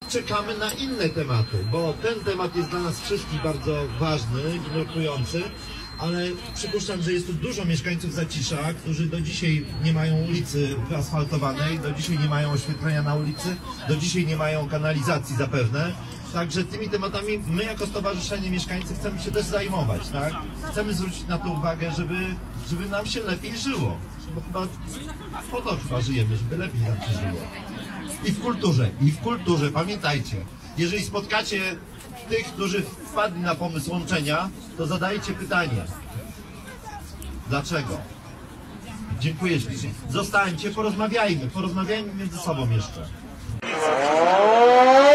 czekamy na inne tematy, bo ten temat jest dla nas wszystkich bardzo ważny i nurtujący, ale przypuszczam, że jest tu dużo mieszkańców Zacisza, którzy do dzisiaj nie mają ulicy wyasfaltowanej, do dzisiaj nie mają oświetlenia na ulicy, do dzisiaj nie mają kanalizacji zapewne. Także tymi tematami my jako Stowarzyszenie Mieszkańcy chcemy się też zajmować, tak? Chcemy zwrócić na to uwagę, żeby nam się lepiej żyło. Bo chyba po to chyba żyjemy, żeby lepiej nam się żyło. I w kulturze, pamiętajcie, jeżeli spotkacie tych, którzy wpadli na pomysł łączenia, to zadajcie pytanie. Dlaczego? Dziękuję ślicznie. Zostańcie, porozmawiajmy między sobą jeszcze.